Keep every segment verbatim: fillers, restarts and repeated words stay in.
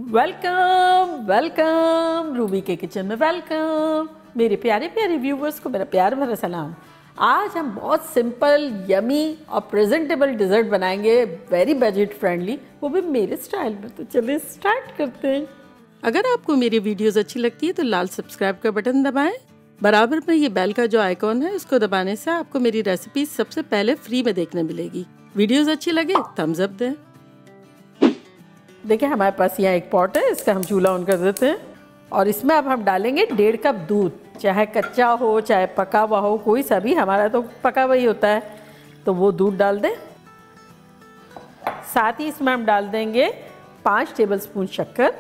Welcome welcome Ruby के kitchen में welcome. मेरे प्यारे प्यारे व्यूवर्स को मेरा प्यार भरा सलाम। आज हम बहुत सिंपल यमी और प्रेजेंटेबल डिज़र्ट बनाएंगे, वेरी बजट फ्रेंडली, वो भी मेरे स्टाइल में। तो चलिए स्टार्ट करते हैं। अगर आपको मेरी वीडियोस अच्छी लगती है तो लाल सब्सक्राइब का बटन दबाएं। बराबर में ये बेल का जो आइकॉन है इसको दबाने से आपको मेरी रेसिपी सबसे पहले फ्री में देखने मिलेगी। वीडियोस अच्छी लगे थम्स अप दें। देखिए हमारे पास यहाँ एक पॉट है, इसका हम चूल्हा ऑन कर देते हैं और इसमें अब हम डालेंगे डेढ़ कप दूध, चाहे कच्चा हो चाहे पका हुआ हो, कोई सा भी, हमारा तो पका हुआ ही होता है, तो वो दूध डाल दें। साथ ही इसमें हम डाल देंगे पाँच टेबलस्पून शक्कर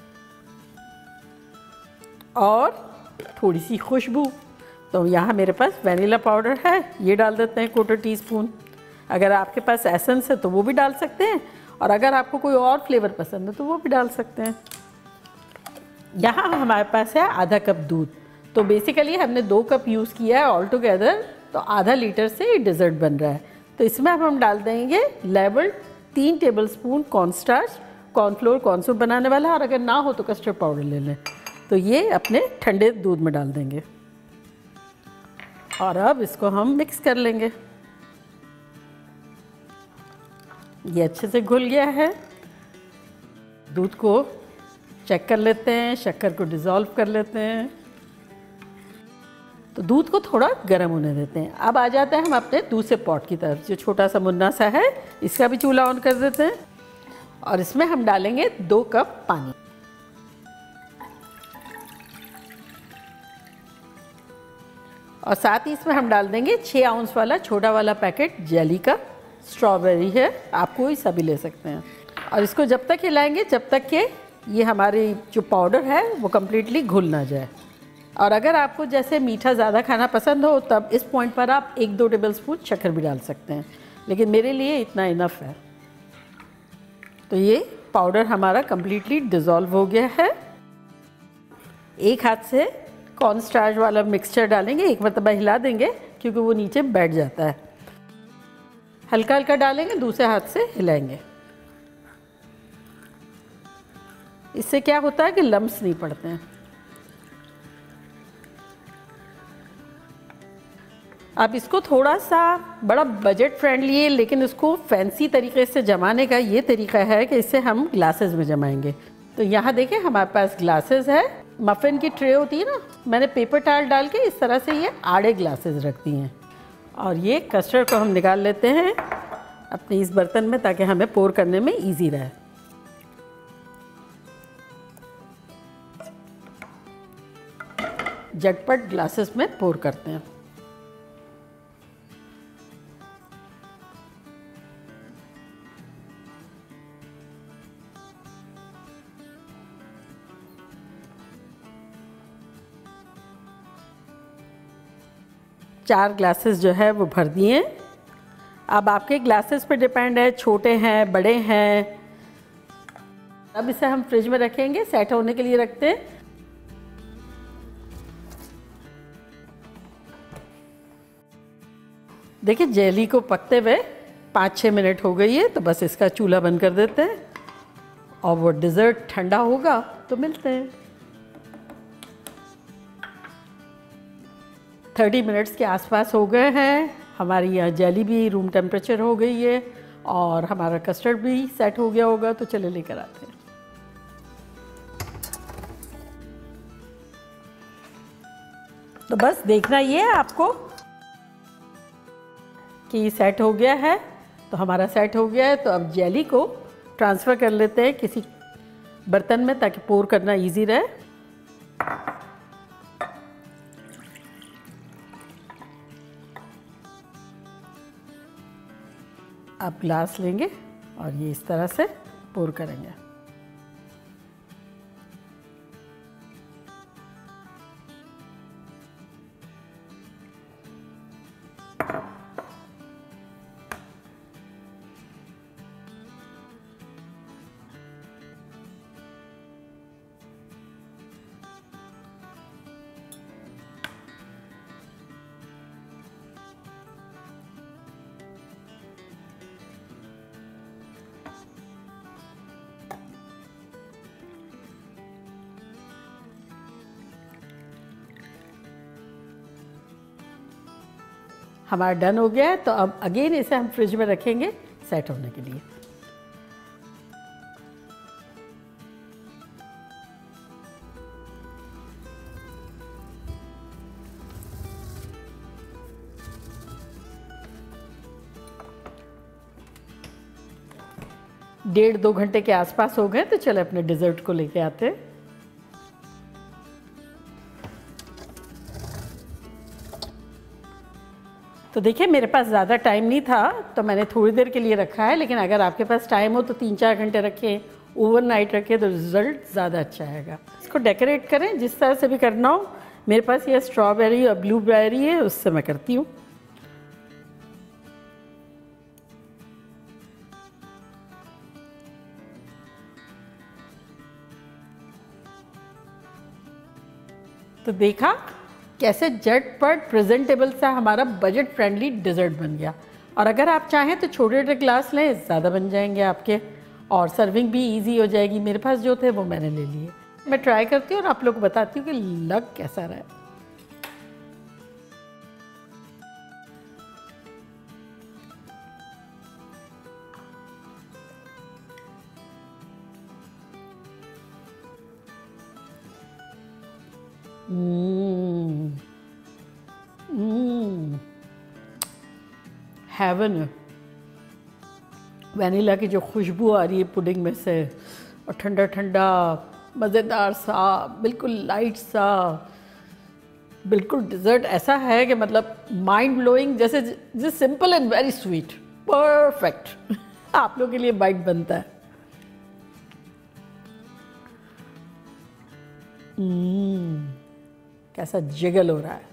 और थोड़ी सी खुशबू। तो यहाँ मेरे पास वनीला पाउडर है, ये डाल देते हैं क्वार्टर टी स्पून। अगर आपके पास एसेंस है तो वो भी डाल सकते हैं, और अगर आपको कोई और फ्लेवर पसंद है तो वो भी डाल सकते हैं। यहाँ हमारे पास है आधा कप दूध, तो बेसिकली हमने दो कप यूज़ किया है ऑल टुगेदर, तो आधा लीटर से ये डिज़र्ट बन रहा है। तो इसमें अब हम डाल देंगे लेवल तीन टेबलस्पून कॉर्नस्टार्च, कॉर्नफ्लोर कॉर्नसूप बनाने वाला, और अगर ना हो तो कस्टर्ड पाउडर ले लें। तो ये अपने ठंडे दूध में डाल देंगे और अब इसको हम मिक्स कर लेंगे। ये अच्छे से घुल गया है। दूध को चेक कर लेते हैं, शक्कर को डिज़ोल्व कर लेते हैं। तो दूध को थोड़ा गर्म होने देते हैं। अब आ जाते हैं हम अपने दूसरे पॉट की तरफ, जो छोटा सा मुन्ना सा है, इसका भी चूल्हा ऑन कर देते हैं और इसमें हम डालेंगे दो कप पानी। और साथ ही इसमें हम डाल देंगे छः आउंस वाला छोटा वाला पैकेट जेली का। स्ट्रॉबेरी है, आप कोई सा भी ले सकते हैं। और इसको जब तक हिलाएंगे जब तक कि ये हमारी जो पाउडर है वो कम्प्लीटली घुल ना जाए। और अगर आपको जैसे मीठा ज़्यादा खाना पसंद हो तब इस पॉइंट पर आप एक दो टेबलस्पून शक्कर भी डाल सकते हैं, लेकिन मेरे लिए इतना इनफ है। तो ये पाउडर हमारा कम्प्लीटली डिज़ोल्व हो गया है। एक हाथ से कॉर्न स्टार्च वाला मिक्सचर डालेंगे, एक मरतबा हिला देंगे क्योंकि वो नीचे बैठ जाता है। हल्का हल्का डालेंगे, दूसरे हाथ से हिलाएंगे। इससे क्या होता है कि लम्स नहीं पड़ते हैं। अब इसको थोड़ा सा बड़ा बजट फ्रेंडली है, लेकिन इसको फैंसी तरीके से जमाने का ये तरीका है कि इससे हम ग्लासेस में जमाएंगे। तो यहाँ देखें हमारे पास ग्लासेस है। मफ़िन की ट्रे होती है ना, मैंने पेपर टाल डाल के इस तरह से ये आड़े ग्लासेस रख दी हैं। और ये कस्टर्ड को हम निकाल लेते हैं अपने इस बर्तन में, ताकि हमें पोर करने में इजी रहे। झटपट ग्लासेस में पोर करते हैं। चार ग्लासेस जो है वो भर दिए। अब आपके ग्लासेस पे डिपेंड है, छोटे हैं बड़े हैं। अब इसे हम फ्रिज में रखेंगे, सेट होने के लिए रखते हैं। देखिए जेली को पकते हुए पाँच छः मिनट हो गई है, तो बस इसका चूल्हा बंद कर देते हैं और वो डिज़र्ट ठंडा होगा तो मिलते हैं। तीस मिनट्स के आसपास हो गए हैं। हमारी यहाँ जेली भी रूम टेम्परेचर हो गई है और हमारा कस्टर्ड भी सेट हो गया होगा। तो चले लेकर आते हैं। तो बस देखना ये है आपको कि सेट हो गया है। तो हमारा सेट हो गया है, तो अब जेली को ट्रांसफ़र कर लेते हैं किसी बर्तन में, ताकि पोर करना इजी रहे। आप ग्लास लेंगे और ये इस तरह से पोर करेंगे। हमारा डन हो गया है। तो अब अगेन इसे हम फ्रिज में रखेंगे सेट होने के लिए। डेढ़ दो घंटे के आसपास हो गए, तो चलो अपने डिज़र्ट को लेके आते हैं। तो देखिए मेरे पास ज़्यादा टाइम नहीं था तो मैंने थोड़ी देर के लिए रखा है, लेकिन अगर आपके पास टाइम हो तो तीन चार घंटे रखें, ओवरनाइट रखें तो रिज़ल्ट ज़्यादा अच्छा आएगा। इसको डेकोरेट करें जिस तरह से भी करना हो। मेरे पास ये स्ट्रॉबेरी और ब्लूबेरी है, उससे मैं करती हूँ। तो देखा कैसे झटपट प्रेजेंटेबल सा हमारा बजट फ्रेंडली डिज़र्ट बन गया। और अगर आप चाहें तो छोटे छोटे ग्लास लें, ज़्यादा बन जाएंगे आपके, और सर्विंग भी इजी हो जाएगी। मेरे पास जो थे वो मैंने ले लिए। मैं ट्राई करती हूँ और आप लोग को बताती हूँ कि लग कैसा रहा है। हेवन है। वनीला की जो खुशबू आ रही है पुडिंग में से, और ठंडा ठंडा मज़ेदार सा, बिल्कुल लाइट सा, बिल्कुल डिज़र्ट ऐसा है कि मतलब माइंड ब्लोइंग, जैसे जैसे simple and very sweet, perfect. आप लोगों के लिए बाइट बनता है। mm, कैसा जिगल हो रहा है।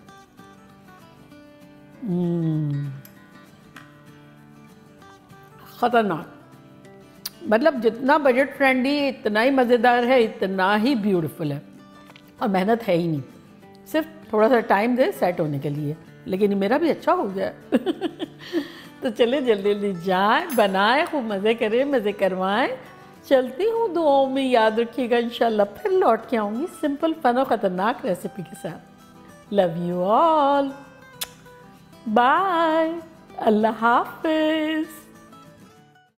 mm. ख़तरनाक, मतलब जितना बजट फ्रेंडली इतना ही मज़ेदार है, इतना ही ब्यूटीफुल है, और मेहनत है ही नहीं, सिर्फ थोड़ा सा टाइम दे सेट होने के लिए। लेकिन मेरा भी अच्छा हो गया। तो चले जल्दी जल्दी जाएं, बनाएं, खूब मज़े करें, मज़े करवाएं। चलती हूँ, दुआओं में याद रखिएगा। इंशाल्लाह फिर लौट के आऊँगी सिंपल फन और ख़तरनाक रेसिपी के साथ। लव यू ऑल, बाय, अल्लाह हाफिज़।